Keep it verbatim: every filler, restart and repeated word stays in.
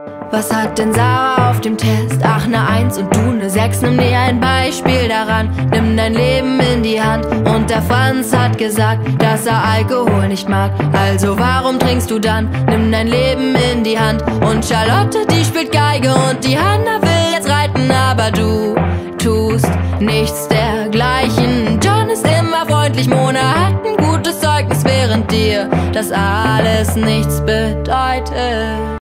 Was hat denn Sarah auf dem Test? Ach, ne Eins und du ne Sechs. Nimm dir ein Beispiel daran, nimm dein Leben in die Hand. Und der Franz hat gesagt, dass er Alkohol nicht mag. Also warum trinkst du dann? Nimm dein Leben in die Hand. Und Charlotte, die spielt Geige und die Hanna will jetzt reiten. Aber du tust nichts dergleichen. John ist immer freundlich, Mona hat ein gutes Zeugnis, während dir das alles nichts bedeutet.